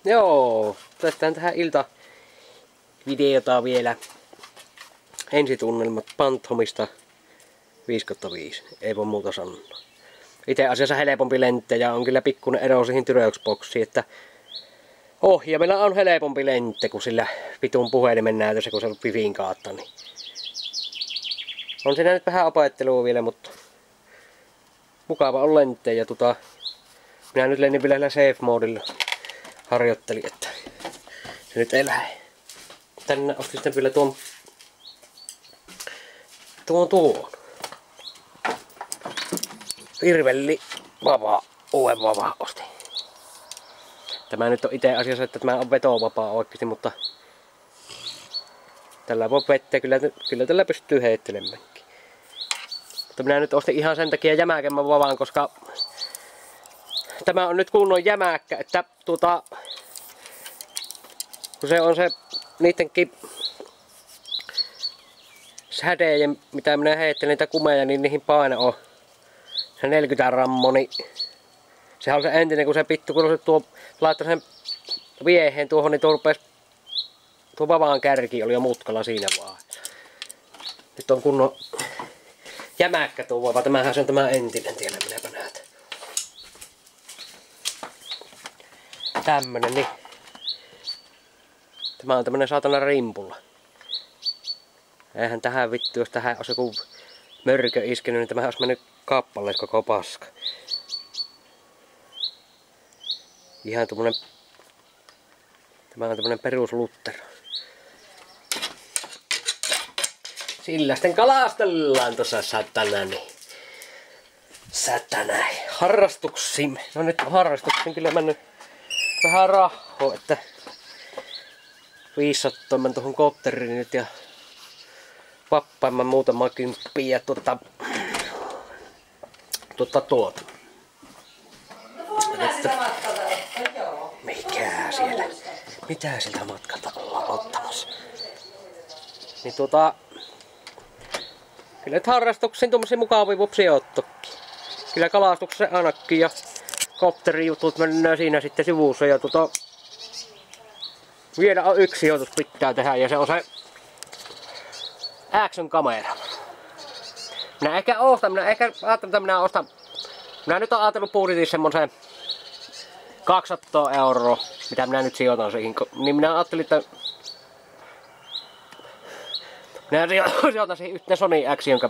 Joo, tästä tähän iltavideota vielä. Ensitunnelmat Phantomista 5/5. Ei voi muuta sanoa. Itse asiassa helpompi lenttejä on kyllä pikkuinen ero siihen Tyrex-boksiin, että ohjaimella on helpompi lentte kuin sillä vitun puhelimen näytössä, kun se on pivin kautta. Niin. On siinä nyt vähän opettelua vielä, mutta mukava on lenttejä. Ja minä nyt lennin vielä safe-moodilla. Harjoittelin, että se nyt ei lähde. Tänne ostin sitten vielä tuon. Virvelli vapaa, uuden vapaa ostin. Tämä nyt on itse asiassa, että tämä on vetovapaa oikeasti, mutta tällä voi vettä, kyllä tällä pystyy heittelemäänkin. Mutta minä nyt ostin ihan sen takia jämäkemmän vapaan, koska tämä on nyt kunnon jämäkkä, että kun se on se niittenkin sädejen, mitä minä heittelen niitä kumeja, niin niihin paine on se 40 grammoa, niin sehän on se entinen, kun se pittu, kun se laittoi sen vieheen tuohon, niin tuo vapaan kärki oli jo mutkalla siinä vaan. Nyt on kunnon jämäkkä tuo vapa, tämähän se on tämä entinen, tiedä minäpä näet. Tämmönen, niin. Tämä on tämmönen saatana rimpulla. Eihän tähän vittu, jos tähän olisi joku mörkö iskenyt, niin tämähän olisi mennyt kappaleet koko paska. Ihan tommonen. Tämä on tämmönen perusluttero. Sillä sitten kalastellaan tuossa satanani. Satanai. Harrastuksiin. No nyt on harrastuksiin kyllä mennyt vähän rahoa, että 500 mä tuohon kopteriin nyt ja vappaimman muutama kymppiä ja Mikä siellä? Mitä siltä matkalta ollaan ottamassa? Niin kyllä nyt harrastuksiin tommosia mukavia vupsia ottokin. Kyllä kalastuksen ainakin ja kopterijutut mennään siinä sitten sivussa ja vielä on yksi sijoitus pitää tehdä ja se on se action kamera. Minä ajattelin, että minä nyt olen ajatellut budjetin semmoisen 200 €, mitä minä nyt sijoitan siihen. Niin minä ajattelin, että minä sijoitan siihen yhteen Sonyin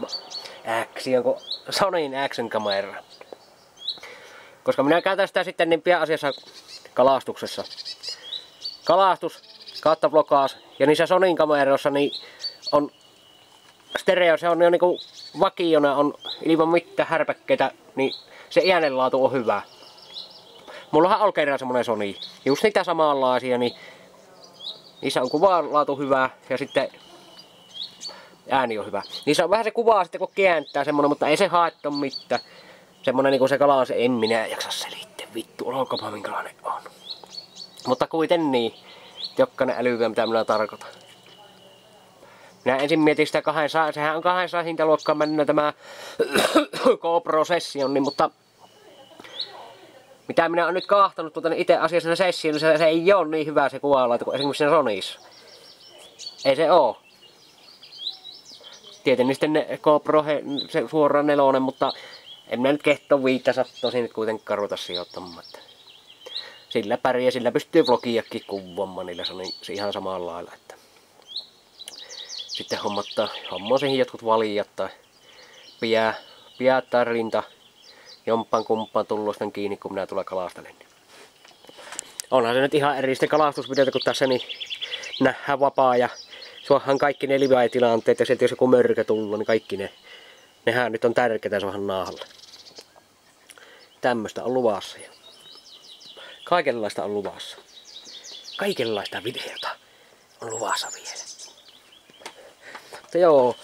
action kamera. Koska minä käytän sitä sitten niin pian asiassa kalastuksessa. Kalastus, kautta vlogaus ja niissä Sonyin kameroissa niin on stereo, se on jo niinku vakiona, on ilman mitään härpäkkeitä, niin se äänenlaatu on hyvä. Mullahan on kerran semmonen Sony, just niitä samanlaisia, niin niissä on kuvanlaatu hyvä ja sitten ääni on hyvä. Niissä on vähän se kuvaa sitten kun kääntää semmonen, mutta ei se haittaa mitään. Semmonen niinku se kala on se, en minä jaksa selittää, vittu, olkoonpa minkälainen on. Mutta kuiten niin, jokainen älyvää mitä minä tarkoitan. Minä ensin mietin sitä sehän on 200 hintaluokkaan mennä tämä GoPro Session, mutta mitä minä olen nyt kahtanut itse asiassa Session, se ei ole niin hyvä se kuvanlaatu kuin esimerkiksi Sonys. Ei se oo. Tietenkin sitten GoPro se suoraan 4, mutta en minä nyt kehto 500 nyt kuitenkaan ruveta sijoittamaan. Sillä pärjää, sillä pystyy vlogiakin kuvaamaan niillä Sonys ihan samalla lailla. Että sitten hommaa siihen jotkut valijat tai piää tai rinta jompaan kumpaan tullut sitten kiinni kun minä tulen kalastelemaan. Onhan se nyt ihan eri sitten kalastusvideota kun tässä niin nähdään vapaa ja suohan kaikki ne live-tilanteet ja sieltä jos joku mörkö tullut niin kaikki nehän nyt on tärkeää suohan naahalle. Tämmöstä on luvassa ja kaikenlaista on luvassa. Kaikenlaista videota on luvassa vielä. Mutta joo,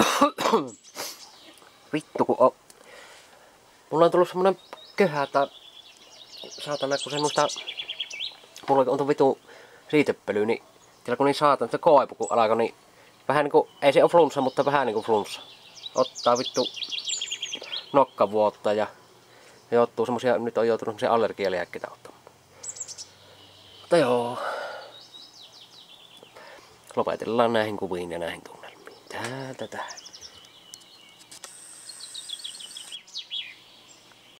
vittu kun on. Mulla on tullut semmonen köhä, että saatana kun se noista, mulla on tullut vittu siitepöly, niin kun niin saatana se koipu kun alkoi, niin vähän niinku, ei se ole flunssa, mutta vähän niinku flunssa. Ottaa vittu nokkavuotta ja joutuu semmosia, nyt on joutunut semmosia allergialääkkeitä ottamaan. Mutta joo. Lopetellaan näihin kuviin ja näihin tunnelmiin. Täältä tähän.